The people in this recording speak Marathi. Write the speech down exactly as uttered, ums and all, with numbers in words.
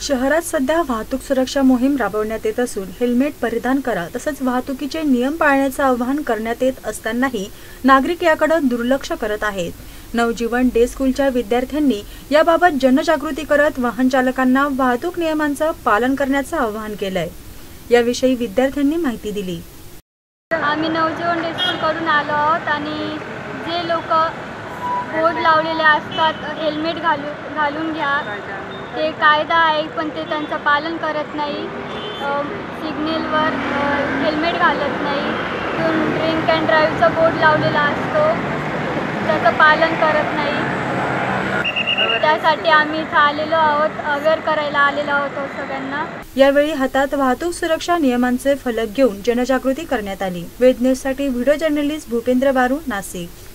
शहरात सध्या वाहतूक सुरक्षा मोहीम राबवण्यात येत असून हेल्मेट परिधान करा तसंच वाहतुकीचे नियम पाळण्याचे आवाहन करण्यात येत असतानाही नागरिक याकडे दुर्लक्ष करत आहेत। नवजीवन डे स्कूलच्या विद्यार्थ्यांनी याबाबत जनजागृती करत वाहन चालकांना वाहतूक नियमांचे पालन करण्याचे आवाहन केलंय। याविषयी विद्यार्थ्यांनी माहिती दिली। आम्ही नवजीवन डे स्कूल कडून आलो आहोत आणि जे लोक बोर्ड लावलेले असतात हेल्मेट घालू घालून घ्या ते कायदा आहे पण ते त्यांचं पालन करत नाही। सिग्नलवर हेल्मेट घालत नाही। ड्रिंक अँड ड्राईव्हचा बोर्ड लावलेला असतो त्याचं पालन करत नाही। त्यासाठी आम्ही इथं आलेलो आहोत, अवेअर करायला आलेलो आहोत सगळ्यांना। यावेळी हातात वाहतूक सुरक्षा नियमांचे फलक घेऊन जनजागृती करण्यात आली। वेद न्यूजसाठी व्हिडिओ जर्नलिस्ट भूपेंद्र बारू, नाशिक।